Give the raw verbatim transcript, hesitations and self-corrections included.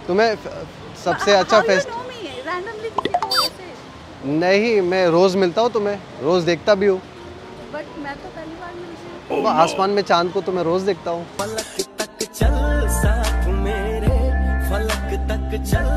तुम्हें सबसे अच्छा फेस्ट नहीं, मैं रोज़ मिलता हूँ तुम्हें, रोज़ देखता भी हूँ। बट मैं तो पहली बार मिली वो आसमान में चांद को तो मैं रोज़ देखता हूँ। फलक तक चल साथ मेरे, फलक तक चल।